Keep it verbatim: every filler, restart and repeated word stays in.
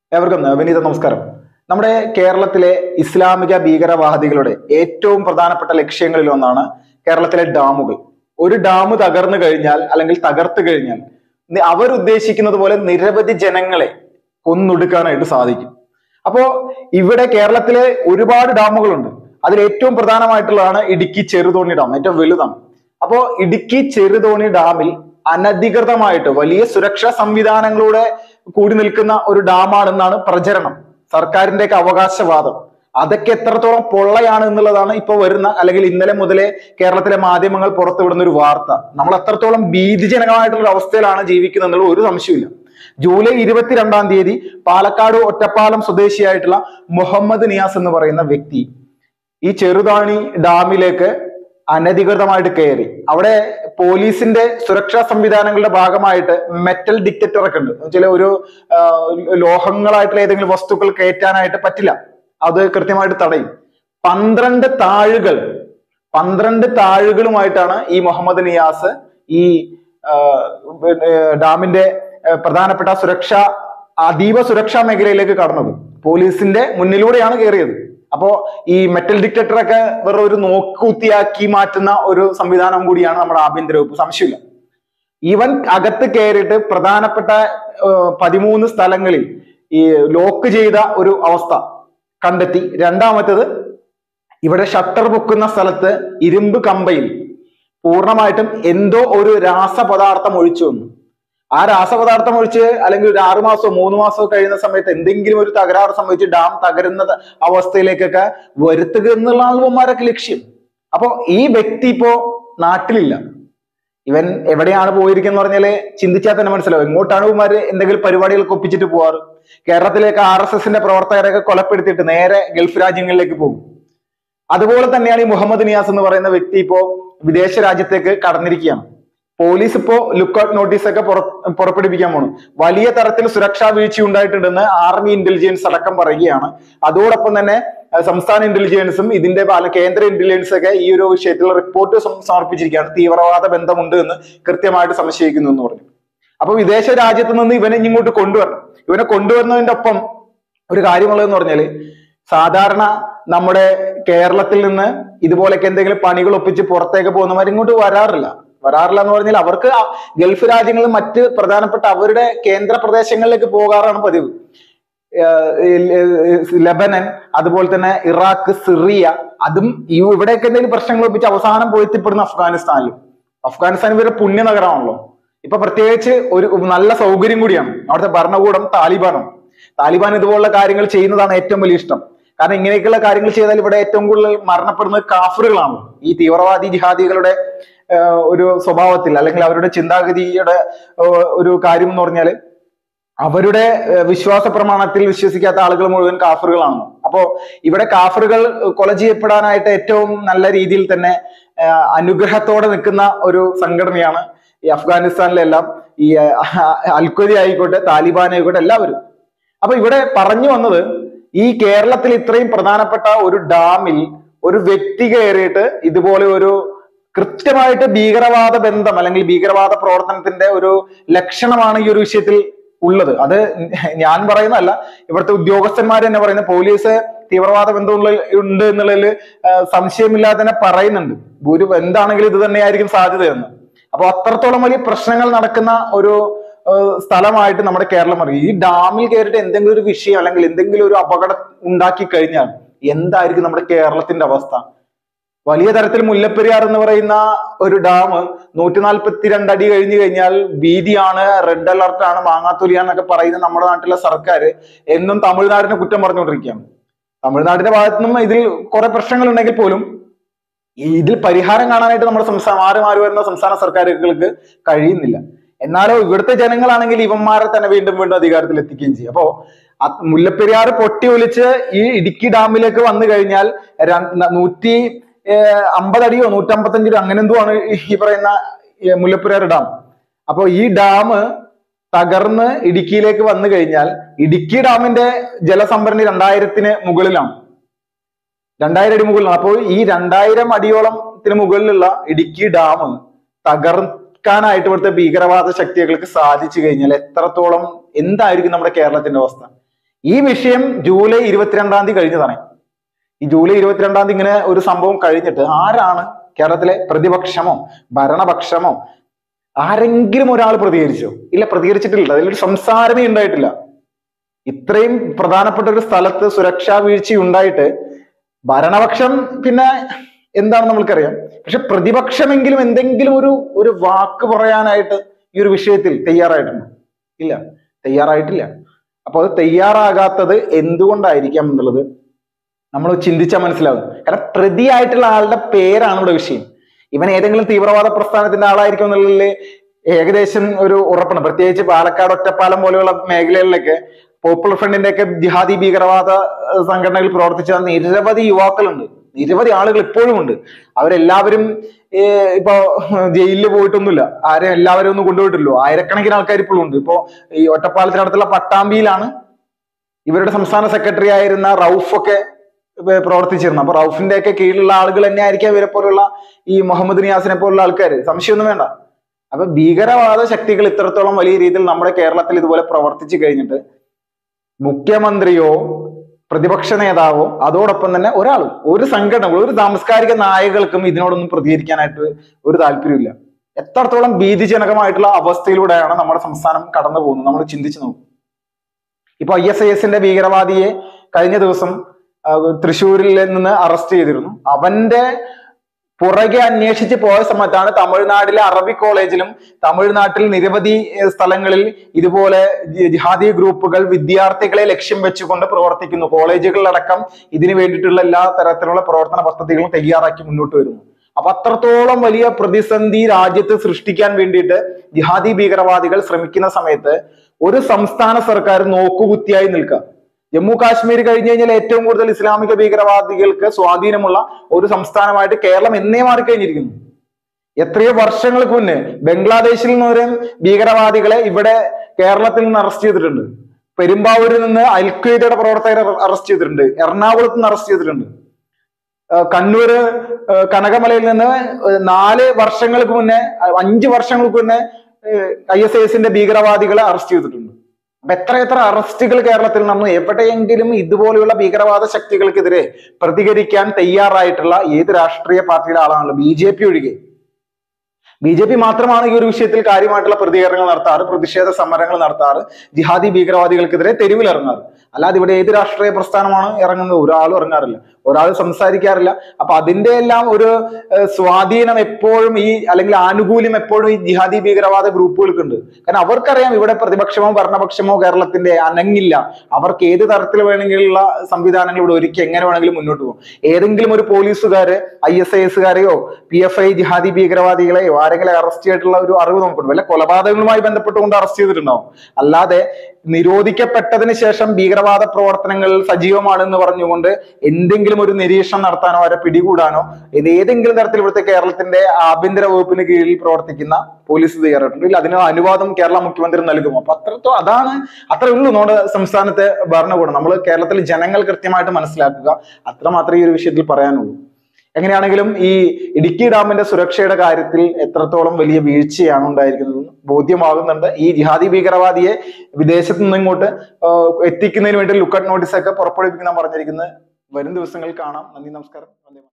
ഏവർക്കും വിനീത നമസ്കാരം. നമ്മുടെ കേരളത്തിലെ ഇസ്ലാമിക ഭീകരവാദികളുടെ ഏറ്റവും പ്രധാനപ്പെട്ട ലക്ഷ്യങ്ങളിൽ ഒന്നാണ് കേരളത്തിലെ ഡാമുകൾ. ഒരു ഡാം തകർന്നു കഴിഞ്ഞാൽ അല്ലെങ്കിൽ തകർത്തു കഴിഞ്ഞാൽ അവരുദ്ദേശിക്കുന്നത് പോലെ നിരവധി ജനങ്ങളെ കൊന്നൊടുക്കാനായിട്ട് സാധിക്കും. അപ്പോ ഇവിടെ കേരളത്തിലെ ഒരുപാട് ഡാമുകളുണ്ട്. അതിൽ ഏറ്റവും പ്രധാനമായിട്ടുള്ളതാണ് ഇടുക്കി ചെറുതോണി ഡാം, ഏറ്റവും വലുതാണ്. അപ്പോ ഇടുക്കി ചെറുതോണി ഡാമിൽ അനധികൃതമായിട്ട് വലിയ സുരക്ഷാ സംവിധാനങ്ങളൂടെ കൂടി നിൽക്കുന്ന ഒരു ഡാമാണെന്നാണ് പ്രചരണം, സർക്കാരിന്റെയൊക്കെ അവകാശവാദം. അതൊക്കെ എത്രത്തോളം പൊള്ളയാണ് എന്നുള്ളതാണ് ഇപ്പൊ വരുന്ന അല്ലെങ്കിൽ ഇന്നലെ മുതലേ കേരളത്തിലെ മാധ്യമങ്ങൾ പുറത്തുവിടുന്ന ഒരു വാർത്ത. നമ്മൾ എത്രത്തോളം ഭീതിജനകമായിട്ടുള്ള ഒരു അവസ്ഥയിലാണ് ജീവിക്കുന്നത് എന്നുള്ള ഒരു സംശയമില്ല. ജൂലൈ ഇരുപത്തിരണ്ടാം തീയതി പാലക്കാട് ഒറ്റപ്പാലം സ്വദേശിയായിട്ടുള്ള മുഹമ്മദ് നിയാസ് എന്ന് പറയുന്ന വ്യക്തി ഈ ചെറുതോണി ഡാമിലേക്ക് അനധികൃതമായിട്ട് കയറി. അവിടെ പോലീസിന്റെ സുരക്ഷാ സംവിധാനങ്ങളുടെ ഭാഗമായിട്ട് മെറ്റൽ ഡിറ്റക്ടർ ഒക്കെ ഉണ്ട്. ചില ഒരു ലോഹങ്ങളായിട്ടുള്ള ഏതെങ്കിലും വസ്തുക്കൾ കയറ്റാനായിട്ട് പറ്റില്ല, അത് കൃത്യമായിട്ട് തടയും. പന്ത്രണ്ട് താഴുകൾ പന്ത്രണ്ട് താഴുകളുമായിട്ടാണ് ഈ മുഹമ്മദ് നിയാസ് ഈ ഡാമിന്റെ പ്രധാനപ്പെട്ട സുരക്ഷാ അതീവ സുരക്ഷാ മേഖലയിലേക്ക് കടന്നത്. പോലീസിന്റെ മുന്നിലൂടെയാണ് കയറിയത്. അപ്പോ ഈ മെറ്റൽ ഡിറ്റക്ടറൊക്കെ വെറും ഒരു നോക്കുകുത്തിയാക്കി മാറ്റുന്ന ഒരു സംവിധാനം കൂടിയാണ് നമ്മുടെ ആഭ്യന്തര വകുപ്പ്, സംശയമില്ല. ഇവൻ അകത്ത് കയറിയിട്ട് പ്രധാനപ്പെട്ട പതിമൂന്ന് സ്ഥലങ്ങളിൽ ഈ ലോക്ക് ചെയ്ത ഒരു അവസ്ഥ കണ്ടെത്തി. രണ്ടാമത്തേത്, ഇവിടെ ഷട്ടർ പൊക്കുന്ന സ്ഥലത്ത് ഇരുമ്പ് കമ്പയിൽ പൂർണ്ണമായിട്ടും എന്തോ ഒരു രാസപദാർത്ഥം ഒഴിച്ചു വന്നു. ആ രാസപദാർത്ഥം ഒഴിച്ച് അല്ലെങ്കിൽ ഒരു ആറു മാസമോ മൂന്ന് മാസമോ കഴിയുന്ന സമയത്ത് എന്തെങ്കിലും ഒരു തകരാറ് സംഭവിച്ച് ഡാം തകരുന്ന അവസ്ഥയിലേക്കൊക്കെ വരുത്തുക എന്നുള്ളതാണ് ഇവന്മാരൊക്കെ ലക്ഷ്യം. അപ്പോ ഈ വ്യക്തി ഇപ്പോ നാട്ടിലില്ല. ഇവൻ എവിടെയാണ് പോയിരിക്കുന്നത് പറഞ്ഞാല് ചിന്തിച്ചാൽ തന്നെ മനസ്സിലാവും. എങ്ങോട്ടാണ് ഇവന്മാര് എന്തെങ്കിലും പരിപാടികൾക്ക് ഒപ്പിച്ചിട്ട് പോവാറ്? കേരളത്തിലേക്ക് ആർ എസ് എസിന്റെ പ്രവർത്തകരെയൊക്കെ കൊലപ്പെടുത്തിയിട്ട് നേരെ ഗൾഫ് രാജ്യങ്ങളിലേക്ക് പോകും. അതുപോലെ തന്നെയാണ് ഈ മുഹമ്മദ് നിയാസ് എന്ന് പറയുന്ന വ്യക്തി ഇപ്പോ വിദേശ രാജ്യത്തേക്ക് കടന്നിരിക്കുകയാണ്. പോലീസ് ഇപ്പോ ലുക്കൌട്ട് നോട്ടീസ് ഒക്കെ പുറപ്പെടുവിക്കാൻ പോണു. വലിയ തരത്തിൽ സുരക്ഷാ വീഴ്ച ഉണ്ടായിട്ടുണ്ടെന്ന് ആർമി ഇന്റലിജൻസ് അടക്കം പറയുകയാണ്. അതോടൊപ്പം തന്നെ സംസ്ഥാന ഇന്റലിജൻസും ഇതിന്റെ കേന്ദ്ര ഇന്റലിജൻസ് ഒക്കെ ഈ ഒരു വിഷയത്തിൽ റിപ്പോർട്ട് സമർപ്പിച്ചിരിക്കുകയാണ്. തീവ്രവാദ ബന്ധമുണ്ട് എന്ന് കൃത്യമായിട്ട് സംശയിക്കുന്നു എന്ന് പറഞ്ഞു. അപ്പൊ വിദേശ രാജ്യത്ത് നിന്ന് ഇവനെ ഇങ്ങോട്ട് കൊണ്ടുവരണം. ഇവനെ കൊണ്ടുവരുന്നതിന്റെ ഒപ്പം ഒരു കാര്യമുള്ളതെന്ന് പറഞ്ഞാല്, സാധാരണ നമ്മുടെ കേരളത്തിൽ നിന്ന് ഇതുപോലൊക്കെ എന്തെങ്കിലും പണികൾ ഒപ്പിച്ച് പുറത്തേക്ക് പോകുന്നവർ ഇങ്ങോട്ട് വരാറില്ല വരാറില്ല എന്ന് പറഞ്ഞാൽ അവർക്ക് ഗൾഫ് രാജ്യങ്ങളിൽ മറ്റ് പ്രധാനപ്പെട്ട അവരുടെ കേന്ദ്ര പ്രദേശങ്ങളിലേക്ക് പോകാറാണ് പതിവ്. ലെബനൻ, അതുപോലെ തന്നെ ഇറാഖ്, സിറിയ, അതും ഇവിടെയൊക്കെ എന്തെങ്കിലും പ്രശ്നങ്ങൾ ഒപ്പിച്ച് അവസാനം പോയി എത്തിപ്പെടുന്ന അഫ്ഗാനിസ്ഥാനിലും. അഫ്ഗാനിസ്ഥാൻ ഇവരുടെ പുണ്യ നഗരമാണല്ലോ. ഇപ്പൊ പ്രത്യേകിച്ച് ഒരു നല്ല സൗകര്യം കൂടിയാണ്. അവിടുത്തെ ഭരണകൂടം താലിബാനാണ്. താലിബാൻ ഇതുപോലുള്ള കാര്യങ്ങൾ ചെയ്യുന്നതാണ് ഏറ്റവും വലിയ ഇഷ്ടം. കാരണം ഇങ്ങനെയൊക്കെയുള്ള കാര്യങ്ങൾ ചെയ്താൽ ഇവിടെ ഏറ്റവും കൂടുതൽ മരണപ്പെടുന്നത് കാഫറുകളാണ്. ഈ തീവ്രവാദി ജിഹാദികളുടെ ഒരു സ്വഭാവത്തിൽ അല്ലെങ്കിൽ അവരുടെ ചിന്താഗതിയുടെ ഒരു കാര്യം എന്ന് പറഞ്ഞാൽ അവരുടെ വിശ്വാസ പ്രമാണത്തിൽ വിശ്വസിക്കാത്ത ആളുകൾ മുഴുവൻ കാഫറുകളാണ്. അപ്പോ ഇവിടെ കാഫറുകൾ കൊല ചെയ്യപ്പെടാനായിട്ട് ഏറ്റവും നല്ല രീതിയിൽ തന്നെ അനുഗ്രഹത്തോടെ നിൽക്കുന്ന ഒരു സംഘടനയാണ് ഈ അഫ്ഗാനിസ്ഥാനിലെല്ലാം ഈ അൽഖ്വയ്ദ ആയിക്കോട്ടെ, താലിബാൻ ആയിക്കോട്ടെ, എല്ലാവരും. അപ്പൊ ഇവിടെ പറഞ്ഞു വന്നത്, ഈ കേരളത്തിൽ ഇത്രയും പ്രധാനപ്പെട്ട ഒരു ഡാമിൽ ഒരു വ്യക്തി കയറിയിട്ട് ഇതുപോലെ ഒരു കൃത്യമായിട്ട് ഭീകരവാദ ബന്ധം അല്ലെങ്കിൽ ഭീകരവാദ പ്രവർത്തനത്തിന്റെ ഒരു ലക്ഷണമാണ് ഈ ഒരു വിഷയത്തിൽ ഉള്ളത്. അത് ഞാൻ പറയുന്നതല്ല, ഇവിടുത്തെ ഉദ്യോഗസ്ഥന്മാർ തന്നെ പറയുന്നത്. പോലീസ് തീവ്രവാദ ബന്ധമുള്ള ഉണ്ട് എന്നുള്ളതിൽ സംശയമില്ലാതെ തന്നെ പറയുന്നുണ്ട്. ഒരു എന്താണെങ്കിലും ഇത് തന്നെയായിരിക്കും സാധ്യതയെന്ന്. അപ്പൊ അത്രത്തോളം വലിയ പ്രശ്നങ്ങൾ നടക്കുന്ന ഒരു സ്ഥലമായിട്ട് നമ്മുടെ കേരളം അറിയും. ഈ ഡാമിൽ കയറിയിട്ട് എന്തെങ്കിലും ഒരു വിഷയം അല്ലെങ്കിൽ എന്തെങ്കിലും ഒരു അപകടം ഉണ്ടാക്കി കഴിഞ്ഞാൽ എന്തായിരിക്കും നമ്മുടെ കേരളത്തിന്റെ അവസ്ഥ? വലിയ തരത്തിൽ മുല്ലപ്പെരിയാർ എന്ന് പറയുന്ന ഒരു ഡാം നൂറ്റി നാൽപ്പത്തി രണ്ട് അടി കഴിഞ്ഞു കഴിഞ്ഞാൽ ഭീതിയാണ്, റെഡ് അലർട്ടാണ്, മാങ്ങാത്തൊലിയാന്നൊക്കെ പറയുന്ന നമ്മുടെ നാട്ടിലെ സർക്കാർ എന്നും തമിഴ്നാടിനെ കുറ്റം പറഞ്ഞുകൊണ്ടിരിക്കുകയാണ്. തമിഴ്നാടിന്റെ ഭാഗത്തു നിന്നും ഇതിൽ കുറെ പ്രശ്നങ്ങൾ ഉണ്ടെങ്കിൽ പോലും ഇതിൽ പരിഹാരം കാണാനായിട്ട് നമ്മുടെ സംസ്ഥാന മാറി മാറി വരുന്ന സംസ്ഥാന സർക്കാരുകൾക്ക് കഴിയുന്നില്ല. എന്നാലോ ഇവിടുത്തെ ജനങ്ങളാണെങ്കിൽ ഇവന്മാരെ തന്നെ വീണ്ടും വീണ്ടും അധികാരത്തിൽ എത്തിക്കുകയും ചെയ്യും. അപ്പോ മുല്ലപ്പെരിയാർ പൊട്ടി ഒലിച്ച് ഈ ഇടുക്കി ഡാമിലേക്ക് വന്നു കഴിഞ്ഞാൽ നൂറ്റി അമ്പത് അടിയോ നൂറ്റമ്പത്തഞ്ച് അടിയോ അങ്ങനെ എന്തോ ആണ് ഈ പറയുന്ന മുല്ലപ്പെരിയാർ ഡാം. അപ്പൊ ഈ ഡാം തകർന്ന് ഇടുക്കിയിലേക്ക് വന്നു കഴിഞ്ഞാൽ ഇടുക്കി ഡാമിന്റെ ജലസംഭരണി രണ്ടായിരത്തിന് മുകളിലാണ്, രണ്ടായിരം അടി മുകളിലാണ്. അപ്പോൾ ഈ രണ്ടായിരം അടിയോളത്തിന് മുകളിലുള്ള ഇടുക്കി ഡാം തകർക്കാനായിട്ട് ഇവിടുത്തെ ഭീകരവാദ ശക്തികൾക്ക് സാധിച്ചു കഴിഞ്ഞാൽ എത്രത്തോളം എന്തായിരിക്കും നമ്മുടെ കേരളത്തിന്റെ അവസ്ഥ? ഈ വിഷയം ജൂലൈ ഇരുപത്തിരണ്ടാം തീയതി കഴിഞ്ഞതാണ്. ഈ ജൂലൈ ഇരുപത്തിരണ്ടാം തീയതി ഇങ്ങനെ ഒരു സംഭവം കഴിഞ്ഞിട്ട് ആരാണ് കേരളത്തിലെ പ്രതിപക്ഷമോ ഭരണപക്ഷമോ ആരെങ്കിലും ഒരാൾ പ്രതികരിച്ചോ? ഇല്ല, പ്രതികരിച്ചിട്ടില്ല. അതിലൊരു സംസാരമേ ഉണ്ടായിട്ടില്ല. ഇത്രയും പ്രധാനപ്പെട്ട ഒരു സ്ഥലത്ത് സുരക്ഷാ വീഴ്ച ഉണ്ടായിട്ട് ഭരണപക്ഷം പിന്നെ എന്താണെന്ന് നമ്മൾക്കറിയാം. പക്ഷെ പ്രതിപക്ഷമെങ്കിലും എന്തെങ്കിലും ഒരു ഒരു വാക്ക് പറയാനായിട്ട് ഈ ഒരു വിഷയത്തിൽ തയ്യാറായിട്ടുണ്ട്? ഇല്ല, തയ്യാറായിട്ടില്ല. അപ്പൊ അത് തയ്യാറാകാത്തത് എന്തുകൊണ്ടായിരിക്കാം എന്നുള്ളത് നമ്മൾ ചിന്തിച്ചാൽ മനസ്സിലാവും. കാരണം പ്രതിയായിട്ടുള്ള ആളുടെ പേരാണ് ഇവിടെ വിഷയം. ഇവൻ ഏതെങ്കിലും തീവ്രവാദ പ്രസ്ഥാനത്തിന്റെ ആളായിരിക്കും എന്നുള്ളതിൽ ഏകദേശം ഒരു ഉറപ്പാണ്. പ്രത്യേകിച്ച് പാലക്കാട് ഒറ്റപ്പാലം പോലെയുള്ള മേഖലകളിലൊക്കെ പോപ്പുലർ ഫ്രണ്ടിന്റെ ഒക്കെ ജിഹാദി ഭീകരവാദ സംഘടനകളിൽ പ്രവർത്തിച്ച നിരവധി യുവാക്കളുണ്ട്, നിരവധി ആളുകൾ ഇപ്പോഴും ഉണ്ട്. അവരെല്ലാവരും ഇപ്പൊ ജയിലിൽ പോയിട്ടൊന്നുമില്ല, ആരെയും എല്ലാവരും ഒന്നും കൊണ്ടുപോയിട്ടില്ലോ. ആയിരക്കണക്കിന് ആൾക്കാർ ഇപ്പോഴും ഉണ്ട്. ഇപ്പോ ഈ ഒറ്റപ്പാലത്തിനടുത്തുള്ള പട്ടാമ്പിയിലാണ് ഇവരുടെ സംസ്ഥാന സെക്രട്ടറി ആയിരുന്ന റൌഫൊക്കെ പ്രവർത്തിച്ചിരുന്നത്. അപ്പൊ റൌഫിന്റെ ഒക്കെ കീഴിലുള്ള ആളുകൾ തന്നെ ആയിരിക്കാം ഇവരെ പോലുള്ള ഈ മുഹമ്മദ് നിയാസിനെ പോലുള്ള ആൾക്കാർ, സംശയമൊന്നും വേണ്ട. അപ്പൊ ഭീകരവാദ ശക്തികൾ ഇത്രത്തോളം വലിയ രീതിയിൽ നമ്മുടെ കേരളത്തിൽ ഇതുപോലെ പ്രവർത്തിച്ചു കഴിഞ്ഞിട്ട് മുഖ്യമന്ത്രിയോ പ്രതിപക്ഷ നേതാവോ അതോടൊപ്പം തന്നെ ഒരാളും ഒരു സംഘടനകളും ഒരു സാംസ്കാരിക നായകൾക്കും ഇതിനോടൊന്നും പ്രതികരിക്കാനായിട്ട് ഒരു താല്പര്യമില്ല. എത്രത്തോളം ഭീതിജനകമായിട്ടുള്ള അവസ്ഥയിലൂടെയാണ് നമ്മുടെ സംസ്ഥാനം കടന്നു പോകുന്നത് നമ്മൾ ചിന്തിച്ചു നോക്കും. ഇപ്പൊ ഐ എസ് ഐ എസിന്റെ ഭീകരവാദിയെ കഴിഞ്ഞ ദിവസം തൃശ്ശൂരിൽ നിന്ന് അറസ്റ്റ് ചെയ്തിരുന്നു. അവന്റെ പുറകെ അന്വേഷിച്ച് പോയ സമയത്താണ് തമിഴ്നാട്ടിലെ അറബി കോളേജിലും തമിഴ്നാട്ടിൽ നിരവധി സ്ഥലങ്ങളിൽ ഇതുപോലെ ജിഹാദി ഗ്രൂപ്പുകൾ വിദ്യാർത്ഥികളെ ലക്ഷ്യം വെച്ചുകൊണ്ട് പ്രവർത്തിക്കുന്നു. കോളേജുകളിലടക്കം ഇതിനു വേണ്ടിയിട്ടുള്ള എല്ലാ തരത്തിലുള്ള പ്രവർത്തന പദ്ധതികളും തയ്യാറാക്കി മുന്നോട്ട് വരുന്നു. അപ്പൊ അത്രത്തോളം വലിയ പ്രതിസന്ധി രാജ്യത്ത് സൃഷ്ടിക്കാൻ വേണ്ടിയിട്ട് ജിഹാദി ഭീകരവാദികൾ ശ്രമിക്കുന്ന സമയത്ത് ഒരു സംസ്ഥാന സർക്കാർ നോക്കുകുത്തിയായി നിൽക്കുക. ജമ്മു കാശ്മീർ കഴിഞ്ഞു കഴിഞ്ഞാൽ ഏറ്റവും കൂടുതൽ ഇസ്ലാമിക ഭീകരവാദികൾക്ക് സ്വാധീനമുള്ള ഒരു സംസ്ഥാനമായിട്ട് കേരളം എന്നേ മാറിക്കഴിഞ്ഞിരിക്കുന്നു. എത്രയോ വർഷങ്ങൾക്ക് മുന്നേ ബംഗ്ലാദേശിൽ നിന്ന് ഒരു ഭീകരവാദികളെ ഇവിടെ കേരളത്തിൽ നിന്ന് അറസ്റ്റ് ചെയ്തിട്ടുണ്ട്. പെരുമ്പാവൂരിൽ നിന്ന് അൽ ഖ്വയ്ദയുടെ പ്രവർത്തകരെ അറസ്റ്റ് ചെയ്തിട്ടുണ്ട്. എറണാകുളത്ത് നിന്ന് അറസ്റ്റ് ചെയ്തിട്ടുണ്ട്. കണ്ണൂര് കനകമലയിൽ നിന്ന് നാല് വർഷങ്ങൾക്ക് മുന്നേ അഞ്ച് വർഷങ്ങൾക്ക് മുന്നേ ഐ എസ് ഐ എസിന്റെ ഭീകരവാദികളെ അറസ്റ്റ് ചെയ്തിട്ടുണ്ട്. അപ്പൊ എത്ര എത്ര അറസ്റ്റുകൾ കേരളത്തിൽ നടന്നു. എവിടെയെങ്കിലും ഇതുപോലെയുള്ള ഭീകരവാദ ശക്തികൾക്കെതിരെ പ്രതികരിക്കാൻ തയ്യാറായിട്ടുള്ള ഏത് രാഷ്ട്രീയ പാർട്ടിയുടെ ആളാണല്ലോ? ബി ജെ പി ഒഴികെ. ബി ജെ പി മാത്രമാണ് ഈ ഒരു വിഷയത്തിൽ കാര്യമായിട്ടുള്ള പ്രതികരണങ്ങൾ നടത്താറ്, പ്രതിഷേധ സമരങ്ങൾ നടത്താറ്, ജിഹാദി ഭീകരവാദികൾക്കെതിരെ തെരുവിലിറങ്ങാറ്. അല്ലാതെ ഇവിടെ ഏത് രാഷ്ട്രീയ പ്രസ്ഥാനമാണ് ഇറങ്ങുന്നത്? ഒരാളും ഇറങ്ങാറില്ല, ഒരാൾ സംസാരിക്കാറില്ല. അപ്പൊ അതിന്റെ എല്ലാം ഒരു സ്വാധീനം എപ്പോഴും ഈ അല്ലെങ്കിൽ ആനുകൂല്യം എപ്പോഴും ഈ ജിഹാദി ഭീകരവാദ ഗ്രൂപ്പുകൾക്ക് ഉണ്ട്. കാരണം അവർക്കറിയാം ഇവിടെ പ്രതിപക്ഷമോ ഭരണപക്ഷമോ കേരളത്തിന്റെ അനങ്ങില്ല. അവർക്ക് ഏത് തരത്തിൽ വേണമെങ്കിലുള്ള സംവിധാനങ്ങൾ ഇവിടെ ഒരുക്കി എങ്ങനെ വേണമെങ്കിലും മുന്നോട്ട് പോകും. ഏതെങ്കിലും ഒരു പോലീസുകാര് ഐ എസ് ഐ എസുകാരെയോ പി എഫ് ഐ ജിഹാദി ഭീകരവാദികളെയോ ആരെങ്കിലും അറസ്റ്റ് ചെയ്തിട്ടുള്ള ഒരു അറിവ് നമുക്കുണ്ട്. വല്ല കൊലപാതകങ്ങളുമായി ബന്ധപ്പെട്ടുകൊണ്ട് അറസ്റ്റ് ചെയ്തിട്ടുണ്ടാവും. അല്ലാതെ നിരോധിക്കപ്പെട്ടതിന് ശേഷം ഭീകരവാദ പ്രവർത്തനങ്ങൾ സജീവമാണെന്ന് പറഞ്ഞുകൊണ്ട് എന്തെങ്കിലും ഒരു നിരീക്ഷണം നടത്താനോ അവരെ പിടികൂടാനോ ഏതെങ്കിലും തരത്തിൽ ഇവിടുത്തെ കേരളത്തിന്റെ ആഭ്യന്തര വകുപ്പിന് കീഴിൽ പ്രവർത്തിക്കുന്ന പോലീസ് തയ്യാറായിട്ടുണ്ട്. ഇല്ല, അതിന് അനുവാദം കേരള മുഖ്യമന്ത്രി നൽകും. അപ്പൊ അത്രത്തോ അതാണ് അത്രേ ഉള്ളൂ നമ്മുടെ സംസ്ഥാനത്തെ ഭരണകൂടം. നമ്മൾ കേരളത്തിലെ ജനങ്ങൾ കൃത്യമായിട്ട് മനസ്സിലാക്കുക, അത്രമാത്രമേ ഈ ഒരു വിഷയത്തിൽ പറയാനുള്ളൂ. എങ്ങനെയാണെങ്കിലും ഈ ഇടുക്കി ഡാമിന്റെ സുരക്ഷയുടെ കാര്യത്തിൽ എത്രത്തോളം വലിയ വീഴ്ചയാണ് ഉണ്ടായിരിക്കുന്നത് ബോധ്യമാകുന്നുണ്ട്. ഈ ജിഹാദി ഭീകരവാദിയെ വിദേശത്ത് നിന്ന് ഇങ്ങോട്ട് എത്തിക്കുന്നതിന് വേണ്ടി ലുക്കൌട്ട് നോട്ടീസ് ഒക്കെ പുറപ്പെടുവിക്കുന്ന പറഞ്ഞിരിക്കുന്നത് വരും ദിവസങ്ങളിൽ കാണാം. നന്ദി, നമസ്കാരം.